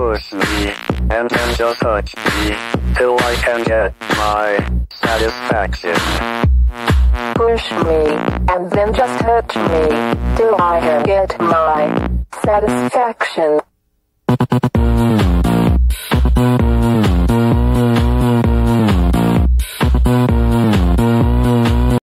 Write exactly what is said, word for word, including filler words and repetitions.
push me, and then just touch me, till I can get my satisfaction. Push me, and then just touch me, till I can get my satisfaction.